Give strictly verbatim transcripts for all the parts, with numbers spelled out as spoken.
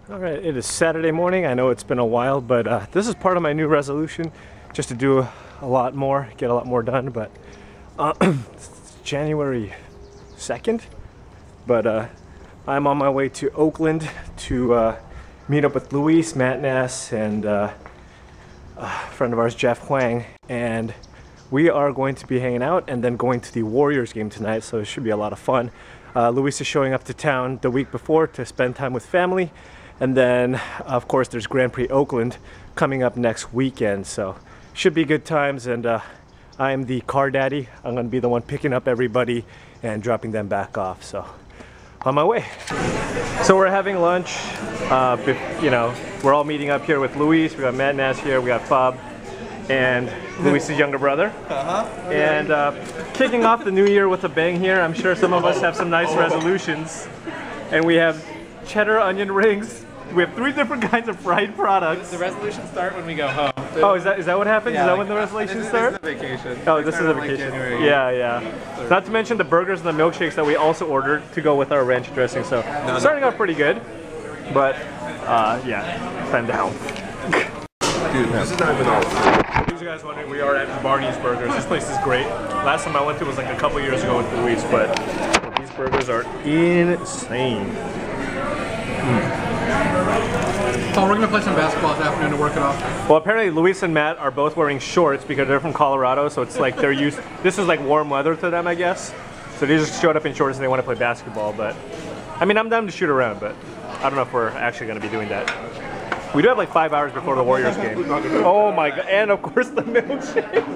Alright, it is Saturday morning. I know it's been a while, but uh, this is part of my new resolution, just to do a, a lot more, get a lot more done, but uh, it's January second, but uh, I'm on my way to Oakland to uh, meet up with Luis, Matt Nass, and uh, a friend of ours, Jeff Huang, and we are going to be hanging out and then going to the Warriors game tonight, so it should be a lot of fun. Uh, Luis is showing up to town the week before to spend time with family. And then, of course, there's Grand Prix Oakland coming up next weekend, so should be good times. And uh, I am the car daddy. I'm going to be the one picking up everybody and dropping them back off. So, on my way. So we're having lunch. Uh, you know, we're all meeting up here with Luis. We got Matt Nass here. We got Bob and Luis's younger brother. Uh-huh. And uh, kicking off the new year with a bang here. I'm sure some of us have some nice resolutions, and we have cheddar onion rings. We have three different kinds of fried products. The resolutions start when we go home. Oh, is that is that what happens? Yeah, is that like, when the resolutions start? This is a vacation. Oh, this is a vacation. Like yeah, yeah. Not to mention the burgers and the milkshakes that we also ordered to go with our ranch dressing. So no, starting no. out pretty good, but uh, yeah, time down. Dude, this is not even all. For you guys wondering, we are at Barney's Burgers. This place is great. Last time I went to was like a couple years ago with Luis, but these burgers are insane. Mm. Oh, we're gonna play some basketball this afternoon to work it off. Well, apparently Luis and Matt are both wearing shorts because they're from Colorado, so it's like they're used. This is like warm weather to them, I guess. So they just showed up in shorts and they want to play basketball. But I mean, I'm down to shoot around, but I don't know if we're actually gonna be doing that. We do have like five hours before the Warriors game. Oh my god! And of course the milkshake.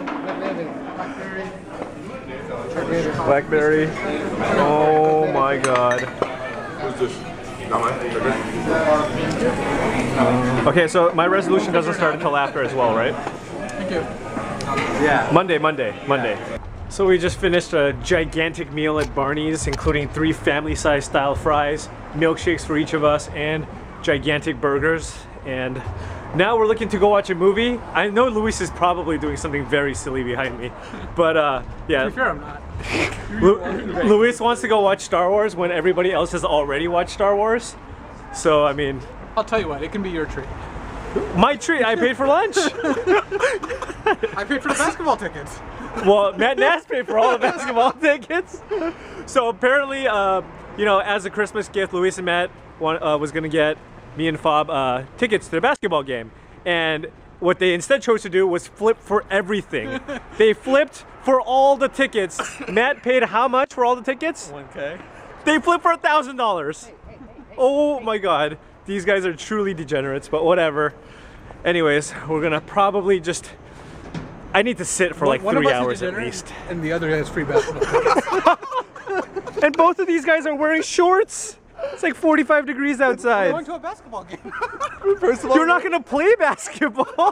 Blackberry. Oh my god. What's this? Okay, so my resolution doesn't start until after as well, right? Thank you. Yeah. Monday, Monday, Monday. Yeah. So we just finished a gigantic meal at Barney's, including three family-size style fries, milkshakes for each of us, and gigantic burgers. And now we're looking to go watch a movie. I know Luis is probably doing something very silly behind me, but uh, yeah. To be fair, I'm not. Lu Luis wants to go watch Star Wars when everybody else has already watched Star Wars. So, I mean... I'll tell you what, it can be your treat. My treat? I paid for lunch! I paid for the basketball tickets. Well, Matt Nass paid for all the basketball tickets. So apparently, uh, you know, as a Christmas gift, Luis and Matt want, uh, was going to get me and Fob uh, tickets to the basketball game. And what they instead chose to do was flip for everything. They flipped for all the tickets. Matt paid how much for all the tickets? one K. They flipped for a thousand dollars. Oh my god. These guys are truly degenerates, but whatever. Anyways, we're gonna probably just... I need to sit for like one three hours at least. And the other has free basketball tickets. And both of these guys are wearing shorts. It's like forty-five degrees outside. We're going to a basketball game. First of all, you're not gonna play basketball.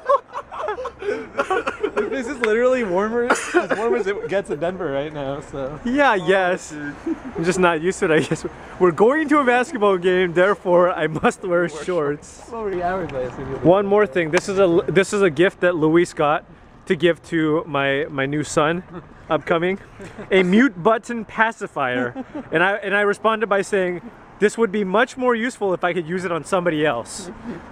This is literally warmer, as warm as it gets in Denver right now. So yeah, yes. I'm just not used to it. I guess we're going to a basketball game, therefore I must wear, wear shorts. shorts. One more thing. This is a this is a gift that Luis got to give to my my new son, upcoming, a mute button pacifier, and I and I responded by saying, this would be much more useful if I could use it on somebody else.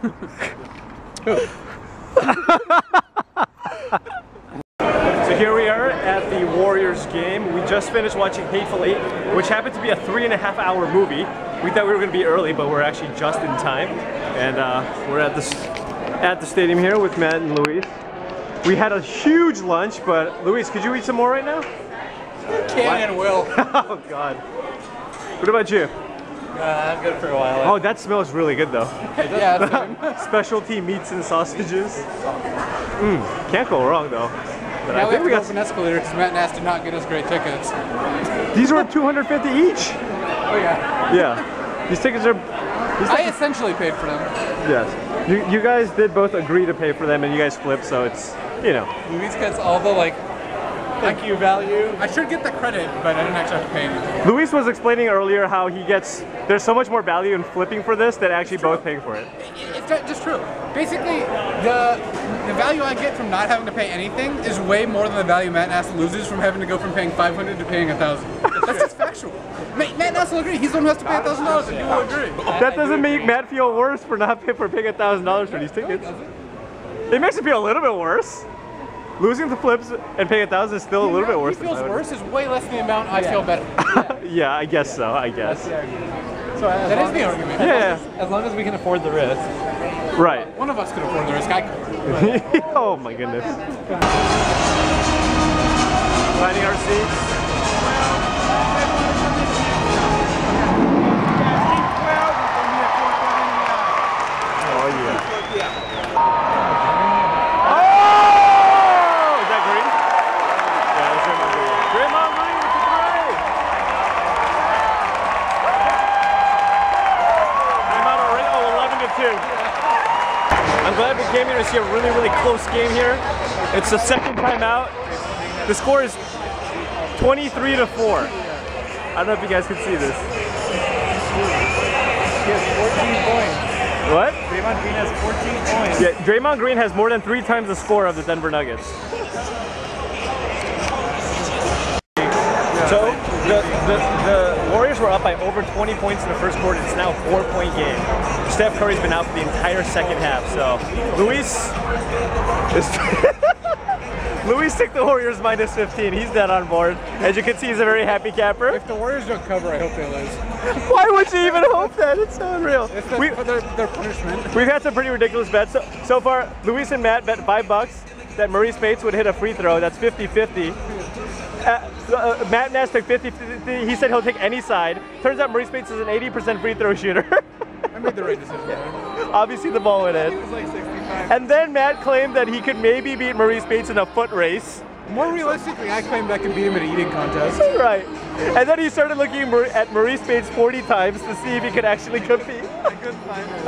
So here we are at the Warriors game. We just finished watching Hateful Eight, which happened to be a three and a half hour movie. We thought we were going to be early, but we're actually just in time. And uh, we're at the, at the stadium here with Matt and Luis. We had a huge lunch, but Luis, could you eat some more right now? Can and will. Oh God. What about you? Uh, I'm good for a while. Oh, that smells really good though. Yeah, specialty meats and sausages. Mmm, can't go wrong though. But now I we think have we to got go for an escalator because Matt Nass did not get us great tickets. These were two hundred fifty each. Oh yeah. Yeah. These tickets are... These I tickets, essentially paid for them. yes. You, you guys did both agree to pay for them and you guys flipped, so it's, you know. Luis gets all the like thank you value. I should get the credit, but I didn't actually have to pay anything. Luis was explaining earlier how he gets, there's so much more value in flipping for this than actually both paying for it. It's just true. Basically, the the value I get from not having to pay anything is way more than the value Matt Nass loses from having to go from paying five hundred to paying a thousand. That's just factual. Matt, Matt Nassel agree. He's the one who has to pay a thousand dollars, and you will agree. That doesn't make Matt feel worse for not pay, for paying a thousand dollars for these tickets. It makes it feel a little bit worse. Losing the flips and paying a thousand is still a little bit worse. He feels worse is way less than the amount I feel better. Yeah, I guess so. I guess. So That is the argument. Yeah. As long as we can afford the risk. Right. One of us could afford the risk. I could. Oh my goodness. Finding our seats. Oh yeah. Oh! Is that green? Yeah, that's Draymond Green. Draymond Green with the three! Draymond already, oh, eleven to two. I'm glad we came here to see a really, really close game here. It's the second time out. The score is twenty-three to four. I don't know if you guys can see this. He has fourteen points. What? Draymond Green has fourteen points. Yeah, Draymond Green has more than three times the score of the Denver Nuggets. So the, the, the Warriors were up by over twenty points in the first quarter. It's now a four-point game. Steph Curry's been out for the entire second half. So Luis is Luis took the Warriors minus fifteen. He's dead on board. As you can see, he's a very happy capper. If the Warriors don't cover, I hope they lose. Why would you even hope that? It's so unreal. It's the, We, their, their punishment. we've had some pretty ridiculous bets. So, so far, Luis and Matt bet five bucks that Maurice Bates would hit a free throw. That's fifty fifty. Uh, uh, Matt Nash took fifty fifty. He said he'll take any side. Turns out Maurice Bates is an eighty percent free throw shooter. I made the right decision, man. Obviously, the ball went He in. was like sixty-five. And then Matt claimed that he could maybe beat Maurice Bates in a foot race. More realistically, I claimed I could beat him at an eating contest. Right. And then he started looking at Maurice Bates forty times to see if he could actually compete. I couldn't find him.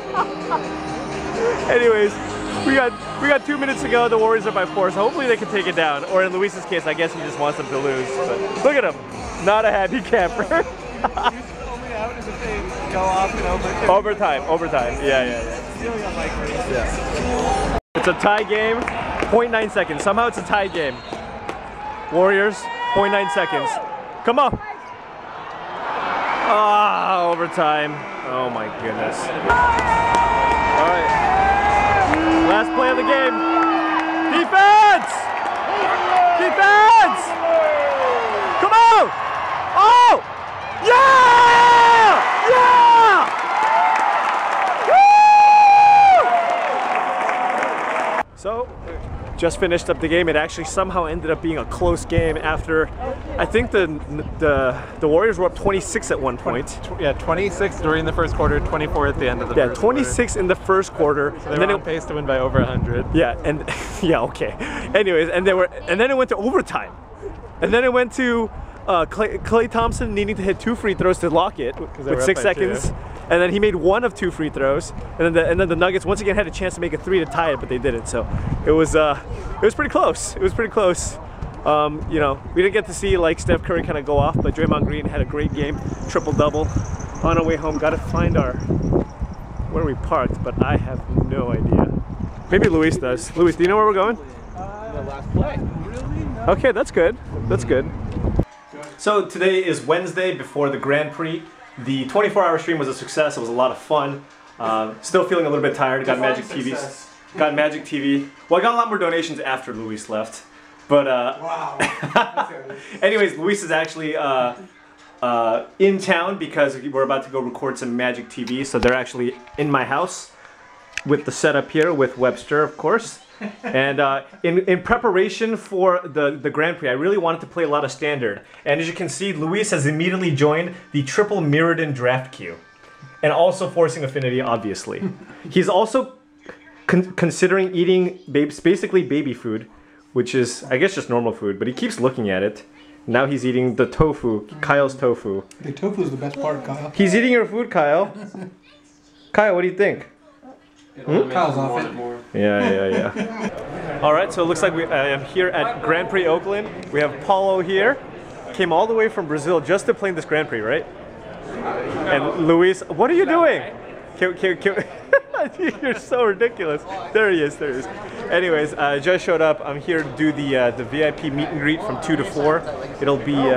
Anyways, we got we got two minutes to go. The Warriors are by four, so hopefully they can take it down. Or in Luis's case, I guess he just wants them to lose. But look at him, not a happy camper. Only out is if they go off in overtime. Overtime, overtime. Yeah, yeah, yeah. It's really unlikely. Yeah. It's a tie game. zero point nine seconds. Somehow it's a tie game. Warriors, zero point nine seconds. Come on. Ah, overtime. Oh my goodness. All right. Last play of the game. Defense! Defense! Come on! Oh! Yeah! Yeah! Woo! So, just finished up the game. It actually somehow ended up being a close game after, I think the the the Warriors were up twenty-six at one point. Yeah, twenty-six during the first quarter, twenty-four at the end of the Yeah, first twenty-six in the first quarter. quarter. So and they then were on it, pace to win by over one hundred. yeah, and yeah, okay. Anyways, and they were, and then it went to overtime, and then it went to uh, Clay, Clay Thompson needing to hit two free throws to lock it they with were up six by seconds. two. And then he made one of two free throws, and then the, and then the Nuggets once again had a chance to make a three to tie it, but they didn't. So it was uh, it was pretty close. It was pretty close. Um, you know, we didn't get to see like Steph Curry kind of go off, but Draymond Green had a great game, triple double. On our way home, got to find our where we parked, but I have no idea. Maybe Luis does. Luis, do you know where we're going? Uh, the last play. Really? No. Okay, that's good. That's good. So today is Wednesday before the Grand Prix. The twenty-four hour stream was a success. It was a lot of fun. Uh, still feeling a little bit tired. Got Magic T V. Got Magic T V. Well, I got a lot more donations after Luis left. But uh, Wow. anyways, Luis is actually uh, uh, in town because we're about to go record some Magic T V. So they're actually in my house with the setup here with Webster, of course. And uh, in, in preparation for the, the Grand Prix, I really wanted to play a lot of Standard. And as you can see, Luis has immediately joined the triple Mirrodin draft queue. And also forcing Affinity, obviously. He's also con considering eating babes, basically baby food, which is, I guess, just normal food. But he keeps looking at it. Now he's eating the tofu, Kyle's tofu. The tofu is the best part, Kyle. He's eating your food, Kyle. Kyle, what do you think? Hmm? Kyle's off it. Yeah, yeah, yeah. All right, so it looks like we, I am here at Grand Prix Oakland. We have Paulo here. Came all the way from Brazil just to play in this Grand Prix, right? And Luis, what are you doing? Can, can, can, you're so ridiculous. There he is. There he is. Anyways, I uh, just showed up. I'm here to do the uh, the V I P meet and greet from two to four. It'll be uh,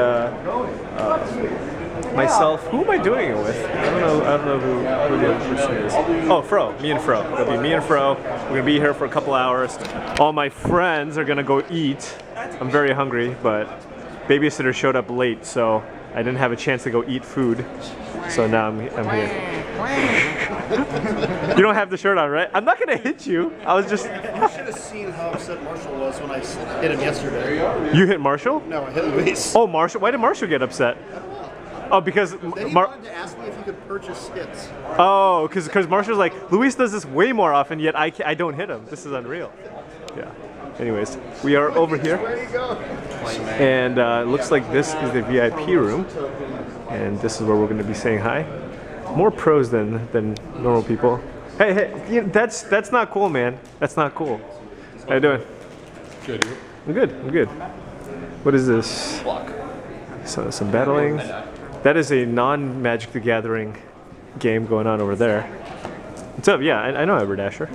uh, myself. Who am I doing it with? I don't know. I don't know who, who the other person is. Oh, Fro. Me and Fro. It'll be me and Fro. We're gonna be here for a couple hours. All my friends are gonna go eat. I'm very hungry, but babysitter showed up late, so I didn't have a chance to go eat food. So now I'm, I'm here. You don't have the shirt on, right? I'm not gonna hit you. I was just. You should have seen how upset Marshall was when I hit him yesterday. You hit Marshall? No, I hit Luis. Oh, Marshall. Why did Marshall get upset? Oh, because Then he Mar wanted to ask me if he could purchase hits. Oh, because because Marshall's like, Luis does this way more often, yet I I don't hit him. This is unreal. Yeah. Anyways, we are over here, and uh, it looks like this is the V I P room, and this is where we're going to be saying hi. More pros than than normal people. Hey, hey, you know, that's that's not cool, man. That's not cool. How you doing? Good. I'm good. I'm good. What is this? So some battling. That is a non-Magic the Gathering game going on over there. What's up? Yeah, I, I know Haberdasher.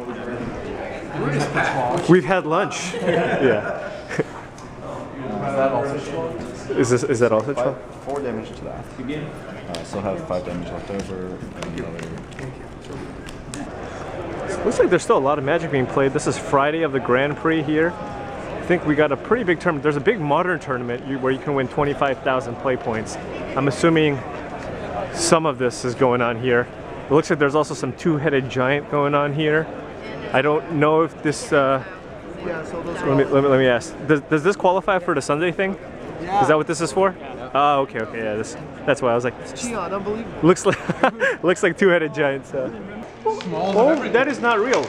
We've had lunch. Yeah. Is this is that also twelve? Four damage to that. I uh, still have five damage left over. And another. Looks like there's still a lot of Magic being played. This is Friday of the Grand Prix here. I think we got a pretty big tournament. There's a big modern tournament where you can win twenty-five thousand play points. I'm assuming some of this is going on here. It looks like there's also some two-headed giant going on here. I don't know if this. Uh, Yeah, so those let, me, let me let me ask. Does, does this qualify for the Sunday thing? Yeah. Is that what this is for? Yeah. Oh, okay, okay, yeah. This. That's why I was like. Cheon, unbelievable. Looks like looks like two-headed giants. Uh. Oh, that is not real.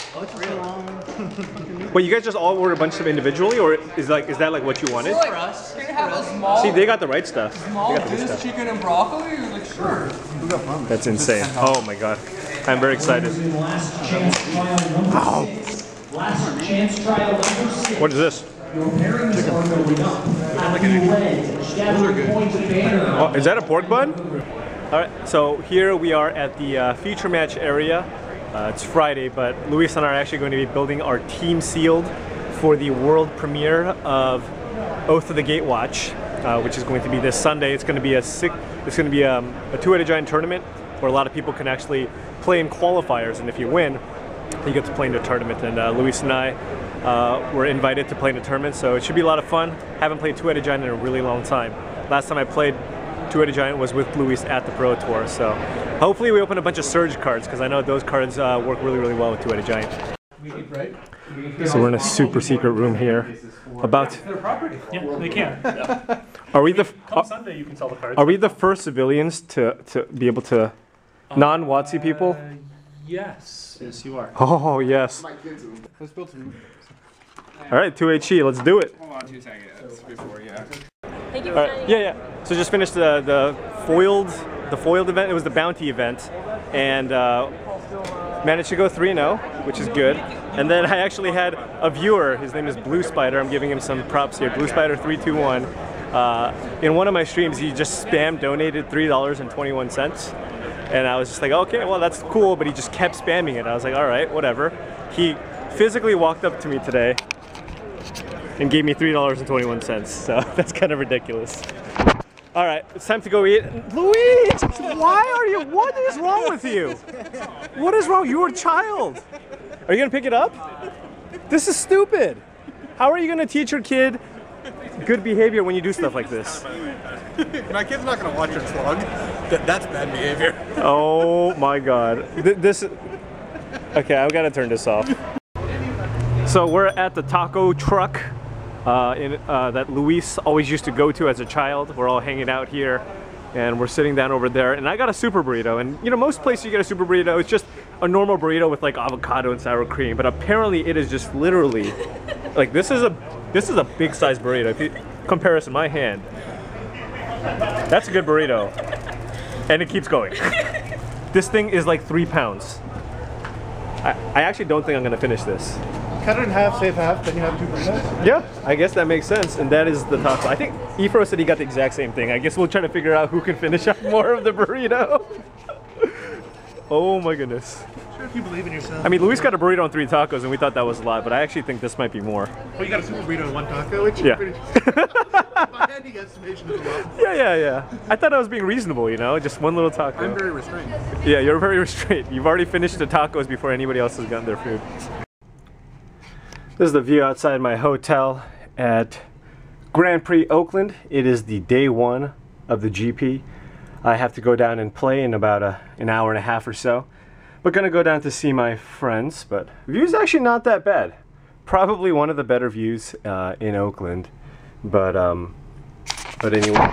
Wait, you guys just all ordered a bunch of them individually, or is like is that like what you wanted? For us, can you have a small, See, they got the right stuff. small They got the good juice stuff. chicken and broccoli? You're like, sure. That's insane. Oh my god, I'm very excited. Last chance trial number six. Last chance trial number six. What is this? Your pairings are going up. At the ledge. Gathering point banner. Oh, is that a pork bun? All right, so here we are at the uh, feature match area. Uh, it's Friday, but Luis and I are actually going to be building our team sealed for the world premiere of Oath of the Gatewatch, uh, which is going to be this Sunday. It's going to be a sick, it's going to be um, a two-headed giant tournament where a lot of people can actually play in qualifiers, and if you win, you get to play in the tournament. And uh, Luis and I uh, were invited to play in the tournament, so it should be a lot of fun. Haven't played two-headed giant in a really long time. Last time I played two-headed giant was with Luis at the Pro Tour, so hopefully we open a bunch of Surge cards, because I know those cards uh, work really, really well with two-headed giant. So we're in a super secret room here. About Their property. Yeah, they can. Yeah. are we the Come uh, Sunday, you can sell the cards. are we the first civilians to to be able to non-WotC people? Uh, yes. Yes, you are. Oh yes. Let's build some. All right, two H E, let's do it. Hold on two seconds before, yeah. Thank you All for right, signing yeah, yeah. So just finished the the foiled the foiled event. It was the bounty event, and uh, managed to go three and oh, which is good. And then I actually had a viewer. His name is Blue Spider. I'm giving him some props here. Blue Spider three two one. Uh, in one of my streams, he just spam donated three dollars and twenty-one cents, and I was just like, okay, well that's cool. But he just kept spamming it. I was like, all right, whatever. He physically walked up to me today and gave me three dollars and twenty-one cents. So that's kind of ridiculous. All right, it's time to go eat. Luis, why are you? What is wrong with you? What is wrong? You're a child. Are you gonna pick it up? This is stupid. How are you gonna teach your kid good behavior when you do stuff like this? My kid's not gonna watch your vlog. That, that's bad behavior. Oh my God. Th this. Okay, I've got to turn this off. So we're at the taco truck uh, in, uh, that Luis always used to go to as a child. We're all hanging out here, and we're sitting down over there. And I got a super burrito. And you know, most places you get a super burrito, it's just a normal burrito with like avocado and sour cream. But apparently, it is just literally like this is a this is a big size burrito. If you compare this in my hand, that's a good burrito, and it keeps going. This thing is like three pounds. I, I actually don't think I'm gonna finish this. Cut it in half, save half, then you have two burritos. Yeah, I guess that makes sense, and that is the taco. I think Efro said he got the exact same thing. I guess we'll try to figure out who can finish up more of the burrito. Oh my goodness. Sure, if you believe in yourself. I mean, Luis got a burrito and three tacos, and we thought that was a lot, but I actually think this might be more. Well, you got a super burrito and one taco, which Yeah. is pretty. My handy estimation is a lot. Yeah, yeah, yeah. I thought I was being reasonable, you know, just one little taco. I'm very restrained. Yeah, you're very restrained. You've already finished the tacos before anybody else has gotten their food. This is the view outside my hotel at Grand Prix Oakland. It is the day one of the G P. I have to go down and play in about a, an hour and a half or so. But gonna go down to see my friends, but view's actually not that bad. Probably one of the better views uh, in Oakland. But, um, but anyway.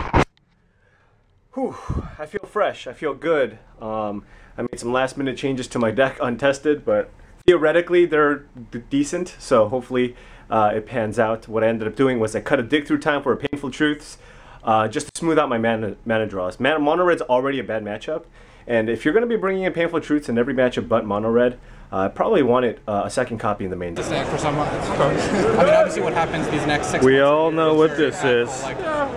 Whew, I feel fresh, I feel good. Um, I made some last minute changes to my deck untested, but theoretically they're d decent, so hopefully uh, it pans out. What I ended up doing was I cut a dig through time for a Painful Truths, uh, just to smooth out my mana, mana draws. Man, Mono Red's already a bad matchup, and if you're going to be bringing in Painful Truths in every matchup but Mono Red, uh, I probably want it uh, a second copy in the main deck. For someone, I mean, obviously, what happens these next six We months all know what very this impactful, is. like-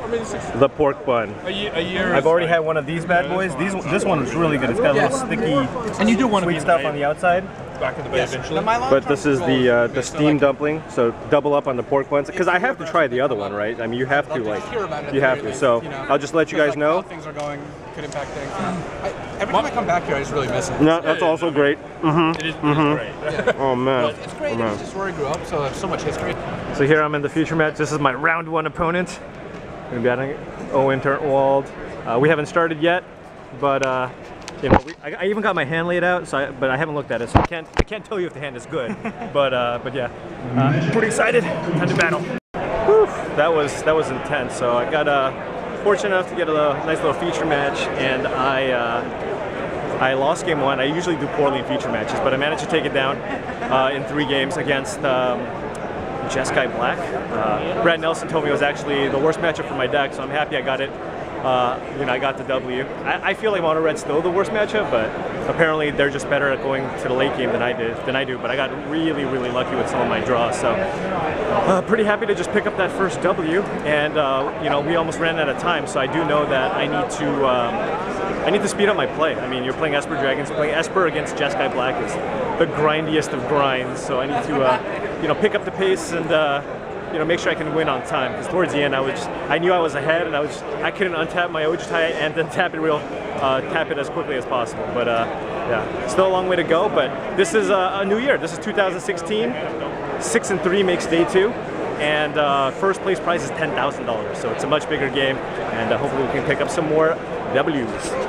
The pork bun. A year, a year I've already had one of these bad boys. These, this one is really good. It's got a little sticky, and you do want to sweet be stuff on the outside. back in the bay Yes. eventually. The Mylon But this is the uh, the Okay, so steam like- dumpling, so double up on the pork buns. Because I have to try the other one, right? I mean, you have to Love to like, hear about it at you the have very to. least, So you know? I'll just let you Because, guys like, how know. things are going could impact things. I, every time I come back here, I just really miss it. No, that's also great. Mm-hmm. It is, it is great. Oh man. It's great. Oh, man. It's just where I grew up, so there's so much history. So here I'm in the future match. This is my round one opponent. I'm gonna be at Owen Turntwald. Uh, we haven't started yet, but uh, you know, we, I, I even got my hand laid out. So, I, but I haven't looked at it, so I can't I can't tell you if the hand is good. but uh, but yeah, uh, pretty excited. Time to battle. Whew, that was that was intense. So I got uh, fortunate enough to get a little, nice little feature match, and I. Uh, I lost game one. I usually do poorly in feature matches, but I managed to take it down uh, in three games against um, Jeskai Black. Uh, Brad Nelson told me it was actually the worst matchup for my deck, so I'm happy I got it. Uh, you know, I got the W. I, I feel like Mono Red's still the worst matchup, but apparently they're just better at going to the late game than I did. Than I do. But I got really, really lucky with some of my draws, so uh, pretty happy to just pick up that first W. And uh, you know, we almost ran out of time, so I do know that I need to. Um, I need to speed up my play. I mean, you're playing Esper Dragons. Playing Esper against Jeskai Black is the grindiest of grinds, so I need to, uh, you know, pick up the pace and, uh, you know, make sure I can win on time. Because towards the end, I was, just, I knew I was ahead, and I was, I couldn't untap my Ojutai and then tap it real, uh, tap it as quickly as possible. But uh, yeah, still a long way to go. But this is a, a new year. This is two thousand sixteen. Six and three makes day two. And uh, first place prize is ten thousand dollars, so it's a much bigger game, and uh, hopefully we can pick up some more W's.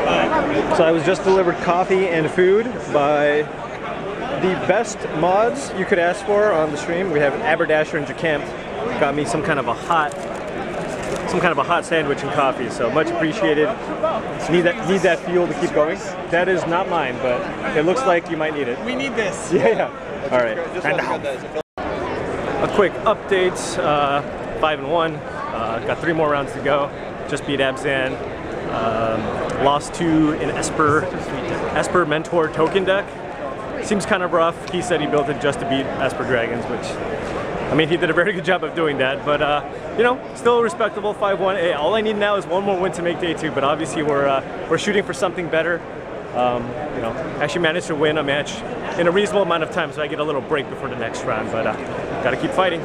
So I was just delivered coffee and food by the best mods you could ask for on the stream. We have Aberdasher and Jacamp got me some kind of a hot, some kind of a hot sandwich and coffee. So much appreciated. Need that, need that fuel to keep going. That is not mine, but it looks like you might need it. We need this. Yeah, yeah. All right. And a quick update. Uh, five and one. Uh, got three more rounds to go. Just beat Abzan. Um, lost to an Esper, Esper Mentor token deck. Seems kind of rough. He said he built it just to beat Esper Dragons, which, I mean, he did a very good job of doing that. But, uh, you know, still respectable, five one. Hey, all I need now is one more win to make day two, but obviously we're, uh, we're shooting for something better. Um, you know, actually managed to win a match in a reasonable amount of time, so I get a little break before the next round, but uh, gotta keep fighting.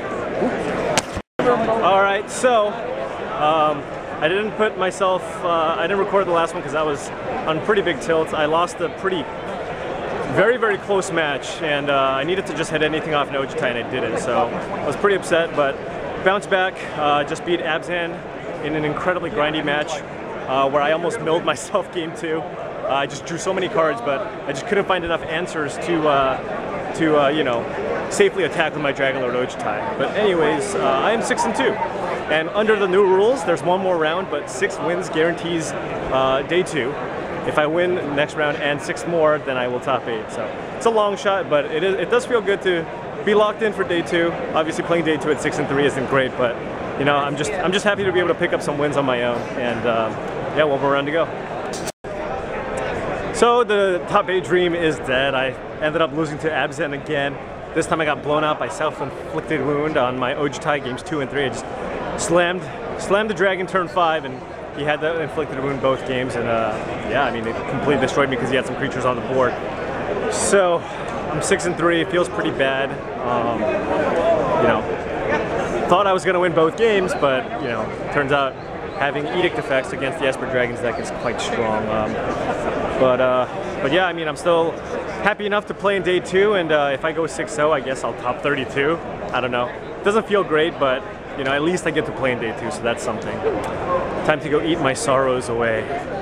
All right, so, um, I didn't put myself, uh, I didn't record the last one because I was on pretty big tilt. I lost a pretty, very, very close match, and uh, I needed to just hit anything off an Ojutai, and I didn't, so I was pretty upset, but bounced back, uh, just beat Abzan in an incredibly grindy match uh, where I almost milled myself game two. Uh, I just drew so many cards, but I just couldn't find enough answers to, uh, to uh, you know, safely attack with my Dragonlord Ojutai. But anyways, uh, I am six and two. And under the new rules, there's one more round, but six wins guarantees uh, day two. If I win next round and six more, then I will top eight. So it's a long shot, but it, is, it does feel good to be locked in for day two. Obviously, playing day two at six and three isn't great, but you know, I'm just I'm just happy to be able to pick up some wins on my own. And um, yeah, one more round to go. So the top eight dream is dead. I ended up losing to Abzan again. This time I got blown out by self-inflicted wound on my Ojutai games two and three. I just slammed, slammed the dragon turn five and he had the inflicted wound both games, and uh, yeah, I mean, it completely destroyed me because he had some creatures on the board. So I'm six and three. It feels pretty bad. Um, you know, thought I was going to win both games, but you know, turns out having edict effects against the Esper Dragons deck is quite strong. Um, but uh, but yeah, I mean, I'm still happy enough to play in day two, and uh, if I go six oh, I guess I'll top thirty-two. I don't know. Doesn't feel great, but you know, at least I get to play in day two, so that's something. Time to go eat my sorrows away.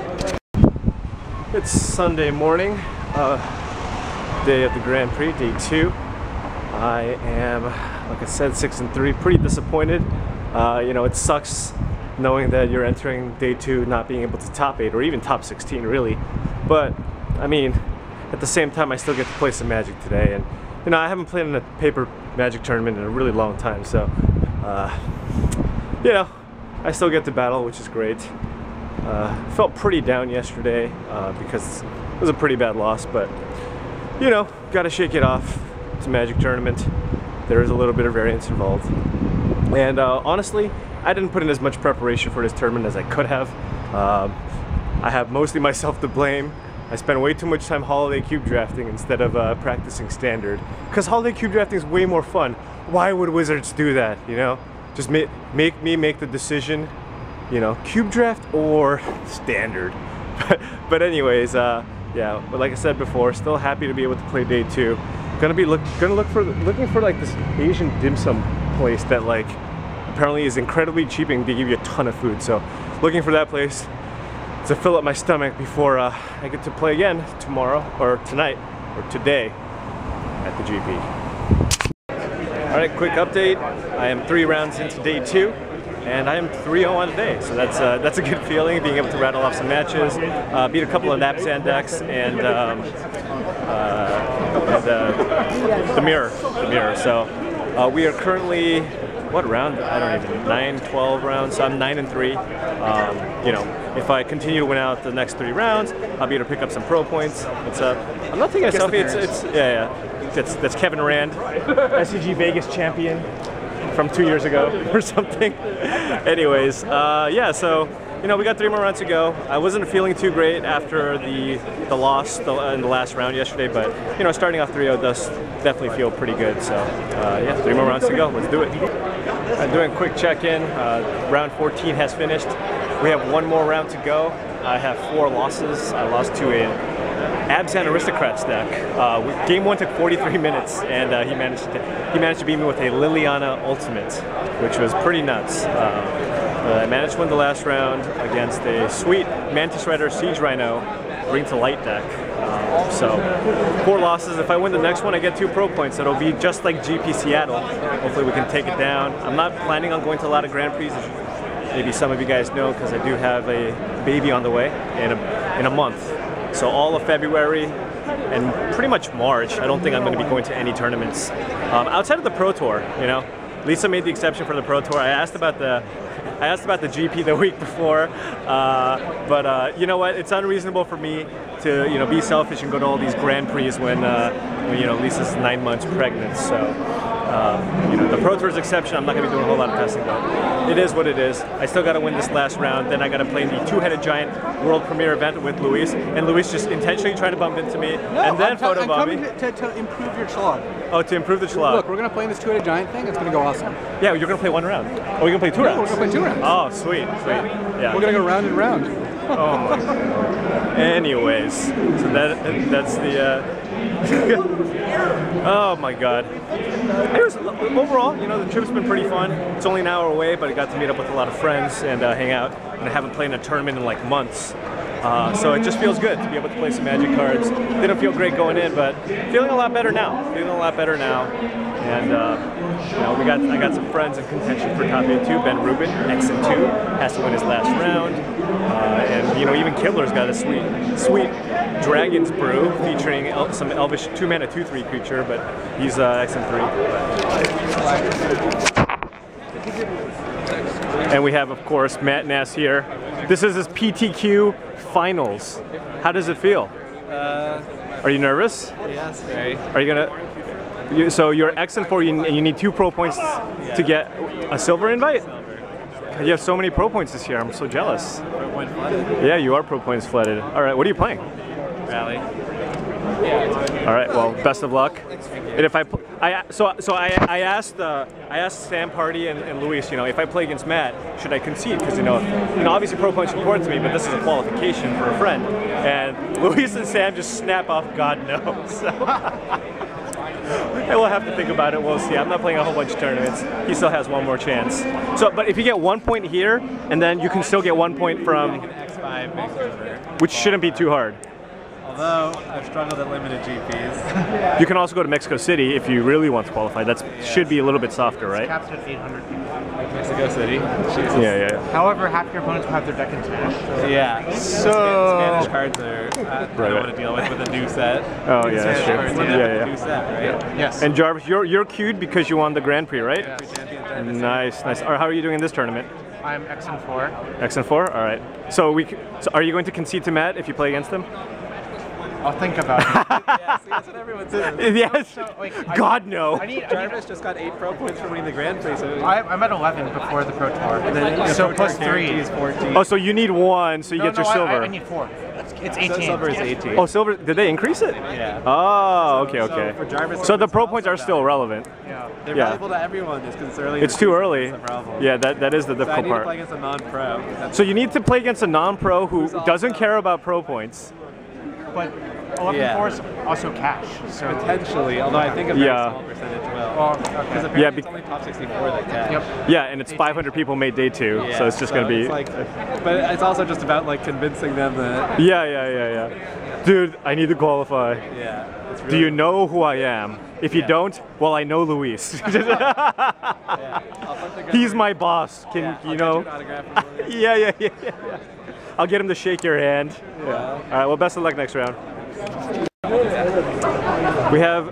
It's Sunday morning, uh, day of the Grand Prix, day two. I am, like I said, six and three, pretty disappointed. Uh, you know, it sucks knowing that you're entering day two not being able to top eight or even top sixteen, really. But I mean, at the same time, I still get to play some Magic today, and you know, I haven't played in a paper Magic tournament in a really long time, so uh, you know, I still get to battle, which is great. Uh, felt pretty down yesterday uh, because it was a pretty bad loss, but you know, gotta shake it off. It's a Magic tournament. There is a little bit of variance involved, and uh, honestly, I didn't put in as much preparation for this tournament as I could have. Um, I have mostly myself to blame. I spent way too much time holiday cube drafting instead of uh, practicing standard. Because holiday cube drafting is way more fun. Why would Wizards do that, you know? Just ma make me make the decision, you know, cube draft or standard. But, but anyways, uh, yeah, but like I said before, still happy to be able to play day two. Gonna be look, gonna look for looking for like this Asian dim sum place that like apparently is incredibly cheap and they give you a ton of food. So looking for that place to fill up my stomach before uh, I get to play again tomorrow, or tonight, or today at the G P. Alright, quick update. I am three rounds into day two, and I am three oh on the day, so that's, uh, that's a good feeling, being able to rattle off some matches, uh, beat a couple of Napzan decks, and, um, uh, and uh, the mirror, the mirror. So uh, we are currently, what round? I don't even, nine, twelve rounds, so I'm nine and three. Um, you know, if I continue to win out the next three rounds, I'll be able to pick up some pro points. It's uh, I'm not taking a selfie, it's, it's, yeah, yeah. That's, that's Kevin Rand, S C G Vegas champion from two years ago or something. Anyways, uh, yeah, so, you know, we got three more rounds to go. I wasn't feeling too great after the, the loss the, in the last round yesterday, but, you know, starting off three oh does definitely feel pretty good. So, uh, yeah, three more rounds to go. Let's do it. I'm doing a quick check-in. Uh, round fourteen has finished. We have one more round to go. I have four losses. I lost to a Abzan Aristocrats deck. Uh, game one took forty-three minutes, and uh, he managed to he managed to beat me with a Liliana Ultimate, which was pretty nuts. Um, I managed to win the last round against a sweet Mantis Rider Siege Rhino Bring to Light deck. Um, so four losses. If I win the next one, I get two pro points. It'll be just like G P Seattle. Hopefully we can take it down. I'm not planning on going to a lot of Grand Prix. Maybe some of you guys know, because I do have a baby on the way in a, in a month. So all of February and pretty much March, I don't think I'm going to be going to any tournaments. Um, outside of the Pro Tour, you know. Lisa made the exception for the Pro Tour. I asked about the I asked about the G P the week before, uh, but uh, you know what? It's unreasonable for me to you know be selfish and go to all these Grand Prix when, uh, when you know Lisa's nine months pregnant. So um, you know the Pro Tour's exception. I'm not going to be doing a whole lot of testing, but it is what it is. I still got to win this last round. Then I got to play in the two-headed giant world premiere event with Luis, and Luis just intentionally trying to bump into me, no, and then I'm photo bomb me. To, to improve your chlog. Oh, to improve the schlag. Look, we're gonna play in this two-headed giant thing. It's gonna go awesome. Yeah, you're gonna play one round. Oh, you're gonna play two No, rounds. we're gonna play two rounds. Oh, sweet, sweet. Yeah. We're gonna go round and round. Oh my God. Anyways, so that that's the. Uh, oh my God. Anyways, overall, you know, the trip's been pretty fun. It's only an hour away, but I got to meet up with a lot of friends and uh, hang out. And I haven't played in a tournament in like months. Uh, so it just feels good to be able to play some Magic cards. Didn't feel great going in, but feeling a lot better now. Feeling a lot better now. And uh, you know, we got I got some friends in contention for top eight too. Ben Rubin, X and two, has to win his last round. Uh, and you know, even Kibler's got a sweet, sweet Dragon's Brew featuring el some Elvish two mana two three creature, but he's uh, X and three. And we have, of course, Matt Nass here. This is his P T Q finals. How does it feel? Uh, Are you nervous? yes, very. Are you gonna? You, so you're X and four, you, and you need two pro points yeah. to get a silver invite. Silver. You have so many pro points this year. I'm so jealous. point flooded. Yeah, you are pro points flooded. All right, what are you playing? Rally. All right, well, best of luck. And if I, pl- I so so I, I asked uh, I asked Sam Party and, and Luis, you know, if I play against Matt, should I concede? Because you know, you know, obviously pro points important to me, but this is a qualification for a friend. And Luis and Sam just snap off, God no. So and we'll have to think about it. We'll see. I'm not playing a whole bunch of tournaments. He still has one more chance. So, but if you get one point here, and then you can still get one point from, X five makes it which shouldn't be too hard. Although I've struggled at limited G Ps. You can also go to Mexico City if you really want to qualify. That yes. should be a little bit softer, right? Capped at eight hundred people. Mexico City. Yeah, yeah, yeah. However, half your opponents will have their deck in Spanish. So. Yeah. So Spanish cards are uh, I don't right. want to deal with with a new set. Oh yeah, that's true. Cards, Yeah, yeah. yeah. New set, right? Yes. And Jarvis, you're you're queued because you won the Grand Prix, right? Yeah. Nice, nice. Or how are you doing in this tournament? I'm X and four. X and four. All right. So we. So are you going to concede to Matt if you play against him? I'll think about it. Yeah, see, that's what everyone says. Yes. So, like, God I, no. I need, I Jarvis just got eight pro points for winning the Grand Prix. So need, I, I'm at eleven before the Pro Tour. and then the so Pro plus Tour three. is fourteen. Oh, so you need one, so you No, get your no, silver. I, I need four. It's eighteen. So silver is eighteen. Oh, silver. Did they increase it? Yeah. Oh, okay, So- okay. So, for Jarvis, So the pro it's points also are still valuable. relevant. Yeah. They're Yeah. valuable to everyone just because it's early. in It's the too season, early. that's the problem. Yeah, that that is the So I difficult need to play part. against a non-pro. That's So you need to play against a non-pro who Who's also- doesn't care about pro points. But eleven Yeah. four is also cash. So potentially, although I think a very Yeah. small percentage will. Well, Because okay. apparently Yeah, it's be- only top sixty-four that cash. Yep. Yeah, and it's five hundred people made day two, Yeah, so it's just gonna be. it's like, but it's also just about like convincing them that. Yeah, yeah, yeah, yeah. Dude, I need to qualify. Yeah. It's Do really, you know who I am? If you Yeah. don't, well, I know Luis. Yeah. I'll put the gun- He's my boss. Can Yeah, I'll you get know? an autograph from Luis. Yeah, yeah, yeah, yeah. I'll get him to shake your hand. Yeah. All right. Well, best of luck next round. We have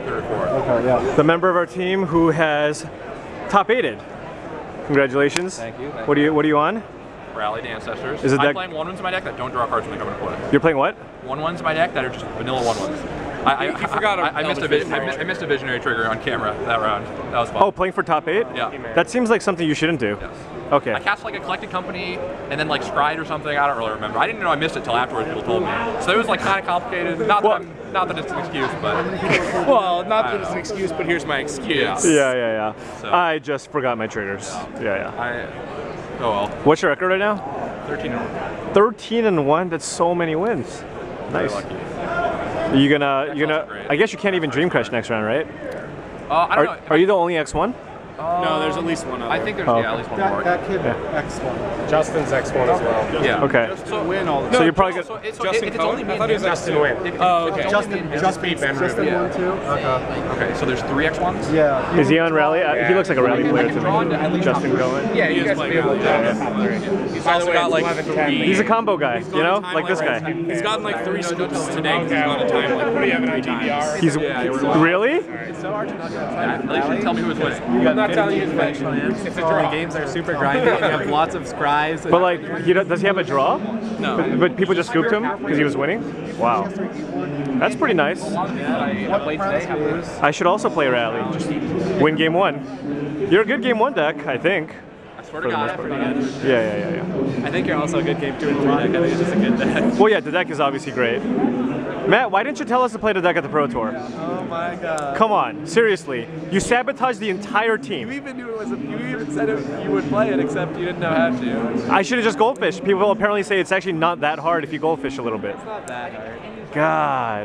the member of our team who has top eighted. Congratulations. Thank you. Thank What are you What are you on? Rally the Ancestors. Is it I'm deck- playing one ones in my deck that don't draw cards when they come into play. You're playing what? One ones in my deck that are just vanilla one ones. I, I, He forgot I, a I, missed a Eldritch vi- I, mi- I missed a visionary trigger on camera that round. That was fun. Oh, playing for top eight? Yeah. That seems like something you shouldn't do. Yes. Okay. I cast like a collected company and then like Scryed or something. I don't really remember. I didn't know I missed it till afterwards. People told me. So it was like kind of complicated. Not that Well- I'm, not that it's an excuse, but Well, not that it's an excuse, but here's my excuse. Yeah. Yeah, yeah, yeah. So- I just forgot my triggers. Yeah, yeah. I. Oh well. What's your record right now? thirteen. thirteen and one. That's so many wins. Nice. Lucky. Are you gonna? That's You gonna? also great. I guess you can't even Dream Crush next round, right? Uh, I don't Are, know. are you the only X one? No, there's at least one other. I think there's Oh, yeah, okay. at least one That, more. that kid X one. Justin's X one as well. Yeah. Okay. So win all the So you're probably So, gonna. it, so Justin if it's only Cohen? me I and thought he was him, X two. Win. if- if- Oh, if okay. it's Justin, only me and him- Justin, beat Ben Justin Rubin. won too. Okay. Okay, so there's three X ones. Yeah. Is he on rally? Uh, He looks like a rally I player can to draw into at me. least Justin top Cohen. Yeah, you guys will be able to He's By the also way, got it's like eleven three. ten. He's a combo guy, you know, like this guy. He's gotten like three scoops today because he's gone to time. Like, what do you have in I D D R? He's really? It's so hard to knock out At least you tell me who was winning. You I'm not telling you his fifteen plans. It's a draw. The games are super grindy and you have lots of scries. But like, he do- does he have a draw? No. But, but people just scooped him because he was winning. Wow, that's pretty nice. I played today. Have lose. I should also play rally. Just win game one. You're a good game one deck, I think. I swear For to the God. most part. Yeah, yeah, yeah, yeah. I think you're also a good game two and three deck. I think it's just a good deck. Well, yeah, the deck is obviously great. Matt, why didn't you tell us to play the deck at the Pro Tour? Oh my god. Come on, seriously. You sabotaged the entire You team. even knew it was a, you even said it, you would play it, except you didn't know how to. I should have just goldfished. People apparently say it's actually not that hard if you goldfish a little bit. It's not that hard. God.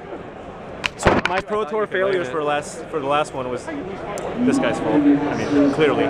So my Pro Tour failures for last for the last one was this guy's fault. I mean, clearly.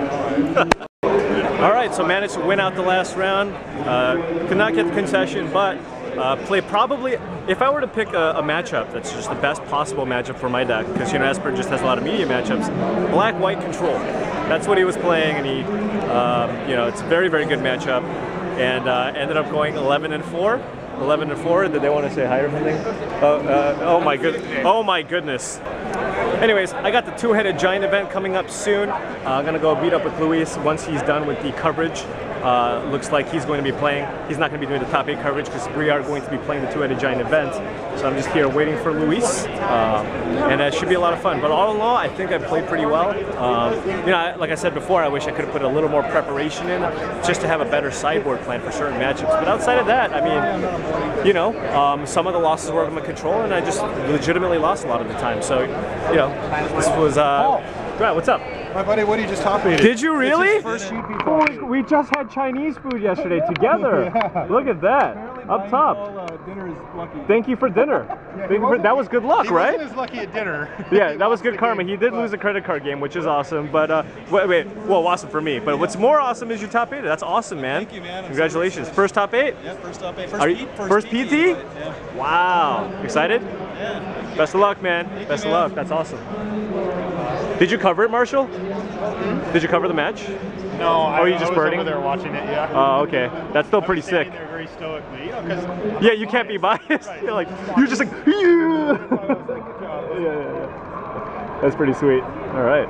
All right, so managed to win out the last round. Uh, could not get the concession, but uh, play probably. If I were to pick a, a matchup that's just the best possible matchup for my deck, because you know Esper just has a lot of medium matchups. Black White Control. That's what he was playing, and he, um, you know, it's a very very good matchup, and uh, ended up going eleven and four. eleven and four. Did they want to say hi or something? Uh, uh, oh my good. Oh my goodness. Anyways, I got the two-headed giant event coming up soon. Uh, I'm gonna go beat up with Luis once he's done with the coverage Uh, looks like he's going to be playing. He's not going to be doing the top eight coverage because we are going to be playing the two-headed giant event. So I'm just here waiting for Luis, um, and it should be a lot of fun. But all in all, I think I played pretty well. Um, you know, I, like I said before, I wish I could have put a little more preparation in just to have a better sideboard plan for certain matchups. But outside of that, I mean, you know, um, some of the losses were under my control, and I just legitimately lost a lot of the time. So, you know, this was. Uh, right, what's up? My buddy Woody just top eighted. Did you really? First sheet Holy, we just had Chinese food yesterday together. Yeah. Look at that. Apparently Up top. All, uh, dinner is lucky. Thank you for dinner. Yeah, Thank you for, that was good luck, he right? He wasn't as lucky at dinner. Yeah, that was good the karma. game, He did but... lose a credit card game, which is awesome. But uh, wait, wait, well, awesome for me. But what's more awesome is you top eight. That's awesome, man. Thank you, man. I'm Congratulations. First top eight? Yeah, first top eight. First, Are you, P first, first P T? Yeah. Wow. Excited? Yeah. Best of luck, man. Thank Best you, of man. luck. That's awesome. Did you cover it, Marshall? Hmm? Did you cover the match? No, I, are you I just was birding? over there watching it, yeah. Oh, okay. That's still I pretty was sick. standing there very stoically, you know, because Yeah, you can't be biased. Right. You're like, you're just like, yeah. yeah, yeah, yeah. That's pretty sweet. All right.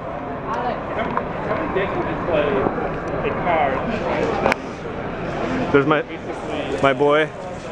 There's my my boy.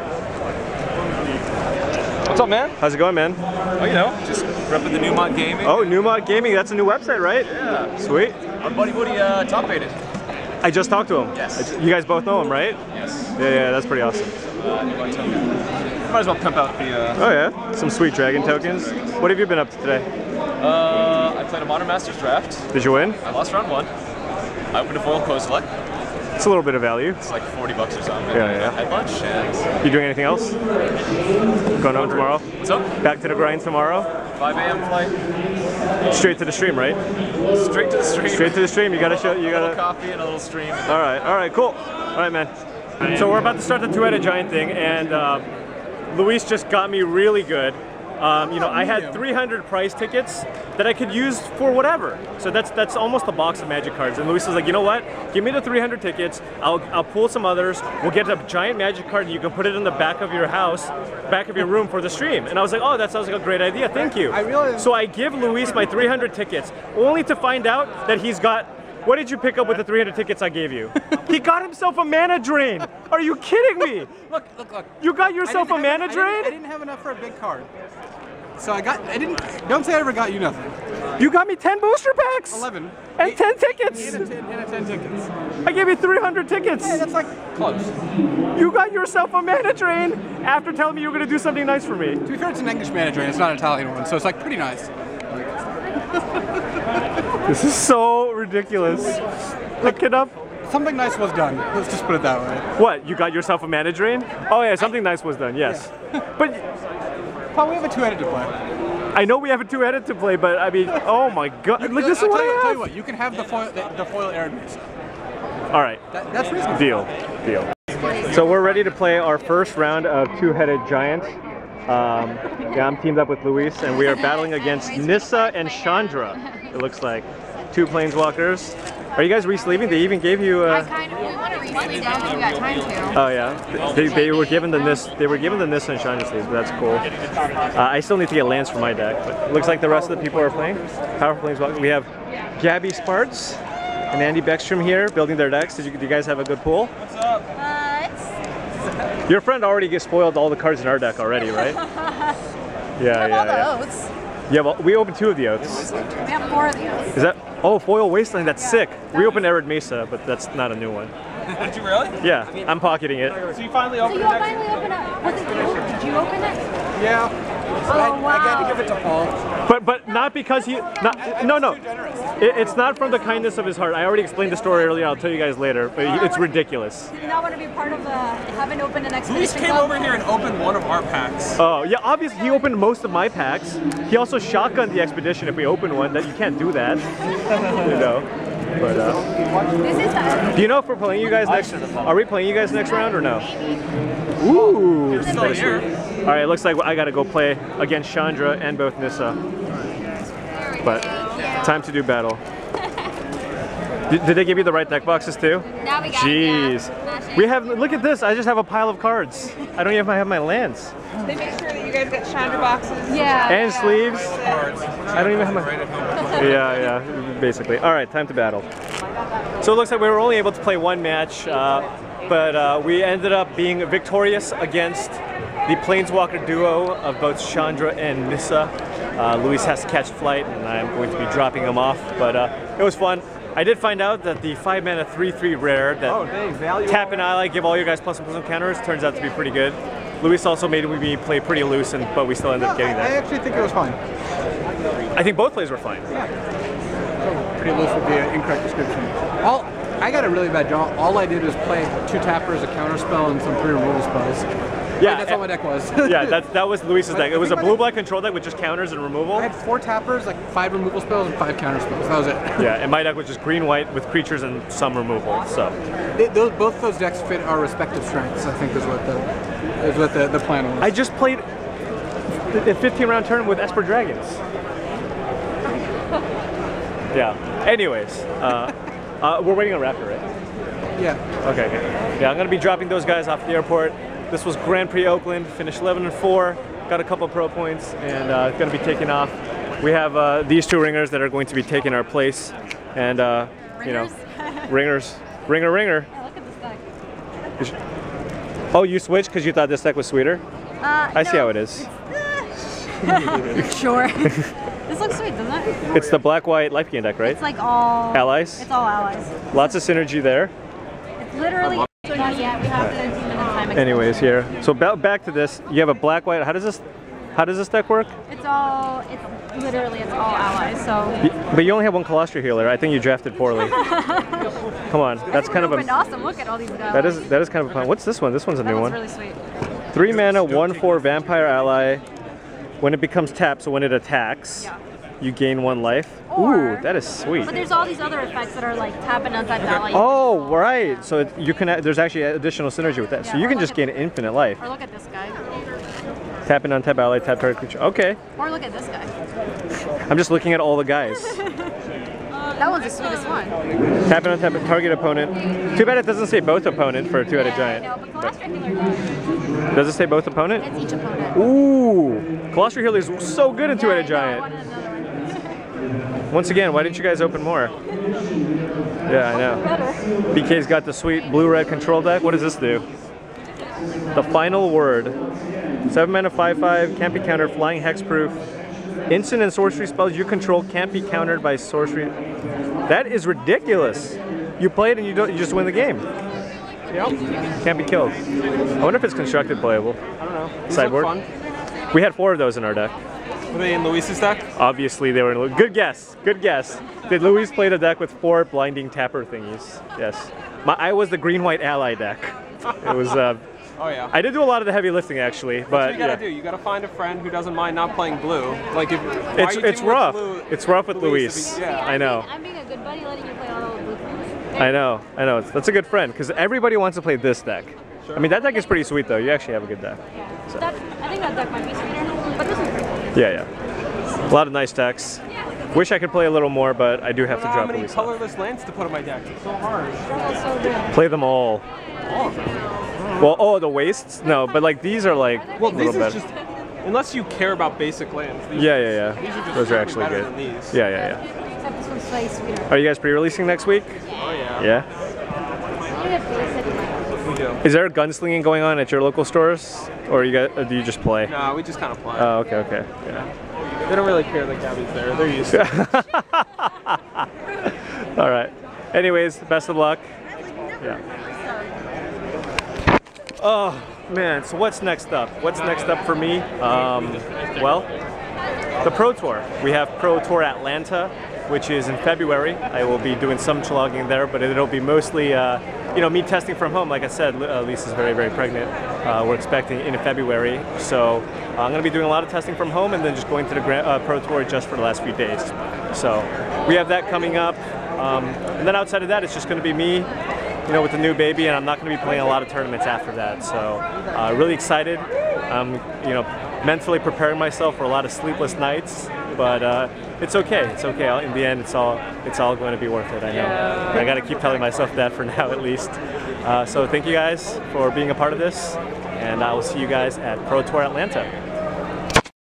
What's up, man? How's it going, man? Oh, you know, just repping the Newmont Gaming. Oh, Newmont Gaming. That's a new website, right? Yeah. Sweet. Our buddy Woody uh, top eighted. I just talked to him. Yes. I ju- you guys both know him, right? Yes. Yeah, yeah. That's pretty awesome. Uh, Newmont token. Might as well pimp out the. Uh, Oh yeah. Some sweet dragon tokens. What have you been up to today? uh, I played a Modern Masters draft. Did you win? I lost round one. I opened a foil Kozilek. It's a little bit of value. It's like forty bucks or something. Yeah, yeah. I had lunch and. You doing anything else? Going home tomorrow? What's up? Back to the grind tomorrow? five A M flight. Straight to the stream, right? Straight to the stream. Straight to the stream. You gotta show. You A little gotta. coffee and a little stream. All right. All right. Cool. All right, man. So we're about to start the two-headed giant thing, and uh, Luis just got me really good. Um, you know, I had three hundred prize tickets that I could use for whatever. So that's that's almost a box of Magic cards. And Luis was like, you know what? Give me the three hundred tickets. I'll I'll pull some others. We'll get a giant Magic card, and you can put it in the back of your house, back of your room for the stream. And I was like, oh, that sounds like a great idea. Thank you. I realized- So I give Luis my three hundred tickets, only to find out that he's got. What did you pick up with the three hundred tickets I gave you? He got himself a mana drain. Are you kidding me? Look, look, look. You got yourself a I didn't have- mana I didn't- I drain? didn't have enough for a big card. So I got, I didn't, don't say I ever got you nothing. You got me ten booster packs. eleven. And Eight- ten tickets. Eight and ten, eight and ten tickets. I gave you three hundred tickets. Hey, that's like close. You got yourself a mana drain after telling me you were going to do something nice for me. To be fair, it's an English mana drain, it's not an Italian one, so it's like pretty nice. This is so ridiculous. Look it up. Something nice was done. Let's just put it that way. What? You got yourself a mana drain? Oh yeah, something nice was done. Yes. But Paul, we have a two-headed to play. I know we have a two-headed to play, but I mean, oh my god. Look, this is I'll what tell, you, I I'll tell have. you what, you can have the foil, the, the foil Aaron Mason. All right. That, that's reasonable. Deal. Deal. So we're ready to play our first round of two-headed giant. Um, yeah, I'm teamed up with Luis, and we are battling against Nissa and Chandra. It looks like two planeswalkers. Are you guys re-sleeving? They even gave you. I Uh, kind of we want to re-sleeve down if you got time to. oh yeah, they, they were given the Nis. They were given the Nissa and Chandra sleeves, but that's cool. Uh, I still need to get lands for my deck, but it looks like the rest of the people are playing. Powerful planeswalkers. We have Gabby Sparts and Andy Beckstrom here building their decks. Did you, did you guys have a good pool? What's up? What? Your friend already gets spoiled all the cards in our deck already, right? Yeah, yeah, all the yeah. oaths. Yeah, well, we opened two of the oaths. We have four of the oaths. Is that? Oh, Foil Wasteland. That's sick. We opened Arid Mesa, but that's not a new one. Did you really? Yeah, I'm pocketing it. So you finally So opened you the next finally opened up. Was it you? Did you open it? Yeah. Oh, I, I wow. got to give it to Paul. But but not because he. Not, no, no. It, it's not from the kindness of his heart. I already explained the story earlier. I'll tell you guys later. But he- it's ridiculous. Did you not want to be part of the haven't opened an expedition Luis came club? over here and opened one of our packs. Oh yeah, obviously he opened most of my packs. He also shotgunned the expedition if we open one. That you can't do that. You know. But uh, This is the do you know if we're playing you guys next? Are we playing you guys next round or no? Ooh. Still here. All right, it looks like I gotta go play against Chandra and both Nissa. But time to do battle. Did, did they give you the right deck boxes too? Now we got it, Jeez. yeah. We have, look at this. I just have a pile of cards. I don't even have my lands. They make sure that you guys get Chandra boxes. Yeah. And sleeves. Cards. I don't even have my, yeah, yeah, basically. All right, time to battle. So it looks like we were only able to play one match, uh, but uh, we ended up being victorious against the Planeswalker duo of both Chandra and Nissa. Uh, Luis has to catch flight, and I'm going to be dropping him off, but uh, it was fun. I did find out that the five mana three three rare that oh, dang, value tap and ally, give all your guys plus one plus one counters turns out to be pretty good. Luis also made me play pretty loose, and but we still ended up getting that. I actually think it was fine. I think both plays were fine. Yeah. So pretty loose would be an incorrect description. All I got a really bad draw. All I did was play two tappers, a counter spell, and some three removal spells. Yeah, that's all my deck was. Yeah, that that was Luis's deck. It was a blue-black control deck with just counters and removal. I had four tappers, like five removal spells and five counter spells. That was it. Yeah, and my deck was just green-white with creatures and some removal. So they, those, both those decks fit our respective strengths. I think is what the is what the, the plan was. I just played a fifteen round tournament with Esper Dragons. Yeah. Anyways, uh, uh, we're waiting on Raptor, right? Yeah. Okay. Okay. Yeah, I'm gonna be dropping those guys off at the airport. This was Grand Prix Oakland, finished eleven and four, got a couple pro points, and uh, going to be taking off. We have uh, these two ringers that are going to be taking our place, and uh, you know, ringers, ringer, ringer. Yeah, look at this deck. Oh, you switched because you thought this deck was sweeter? Uh, I no, see how it is. Sure. This looks sweet, doesn't it? It's the black-white life gain deck, right? It's like all allies. It's all allies. Lots of synergy there. It's literally not yet. We have fifteen minutes time. Anyways, here. So back to this. You have a black-white. How does this? How does this deck work? It's all. It's literally it's all allies. So. But you only have one Colostrum healer. I think you drafted poorly. Come on, that's kind of a. Awesome. Look at all these guys. That is that is kind of a fun. What's this one? This one's a that new one's one. Really sweet. Three mana, one four vampire ally. When it becomes tapped, so when it attacks, yeah. you gain one life. Or, Ooh, that is sweet. But there's all these other effects that are like tap and untap ally. Oh, right. So it, you can. There's actually additional synergy with that. Yeah, so you can just at, gain infinite life. Or look at this guy. Tap and untap ally, tap target creature. Okay. Or look at this guy. I'm just looking at all the guys. That one's the sweetest one. Tap and untap target opponent. Too bad it doesn't say both opponent for a two-headed yeah, giant. I know, but Colostrum Healer does. Does it say both opponent? It's each opponent. Ooh, Colostrum Healer is so good in two-headed yeah, giant. Once again, why didn't you guys open more? Yeah, I know. B K's got the sweet blue-red control deck. What does this do? The final word. Seven mana, five five, can't be countered, flying hexproof. Instant and sorcery spells you control can't be countered by sorcery. That is ridiculous. You play it and you don't. You just win the game. Yep. Can't be killed. I wonder if it's constructed playable. I don't know. These Sideboard. look fun. We had four of those in our deck. Were they in Luis's deck? Obviously they were in. Good guess. Good guess. Did Luis play the deck with four blinding tapper thingies? Yes. My I was the green-white ally deck. It was. Uh, Oh yeah. I did do a lot of the heavy lifting actually, That's but what you gotta yeah. do. You gotta find a friend who doesn't mind not playing blue. Like if It's it's rough. Blue, it's rough with Luis. Luis. He, yeah. I know. I'm being a good buddy, letting you play all the blue things. I know. I know. It's, that's a good friend because everybody wants to play this deck. Sure. I mean that deck is pretty sweet though. You actually have a good deck. Yeah. So. That, I think that deck might be sweeter, but this one's pretty cool. Yeah, yeah. A lot of nice decks. Wish I could play a little more, but I do have to I don't know drop how many Luis. colorless lands to put on my deck. It's so hard. That's so good. Play them all. All of them. Well, oh, the wastes? No, but like these are like Well, a little these is better. just unless you care about basic lands. These Yeah, are, yeah, yeah. These are just Those are actually better good. Than these. Yeah, yeah, yeah. Except this one's way sweeter. Are you guys pre-releasing next week? Oh yeah. Yeah. I need a basic. We do. Is there gunslinging going on at your local stores, or you got, or do you just play? Nah, we just kind of play. Oh, okay, okay. Yeah. They don't really care that Gabby's there. They're used to it. All right. Anyways, best of luck. Yeah. Oh man, so what's next up? What's next up for me? Um, well, the Pro Tour. We have Pro Tour Atlanta, which is in February. I will be doing some slogging there, but it'll be mostly, uh, you know, me testing from home. Like I said, uh, Lisa's very, very pregnant. Uh, we're expecting in February, so uh, I'm going to be doing a lot of testing from home and then just going to the Grand, uh, Pro Tour just for the last few days. So we have that coming up, um, and then outside of that, it's just going to be me, you know, with the new baby, and I'm not going to be playing a lot of tournaments after that. So uh, really excited. I'm, you know, mentally preparing myself for a lot of sleepless nights, but uh, it's okay. It's okay. In the end, it's all it's all going to be worth it. I know. Yeah. I got to keep telling myself that for now, at least. Uh, so thank you guys for being a part of this, and I will see you guys at Pro Tour Atlanta.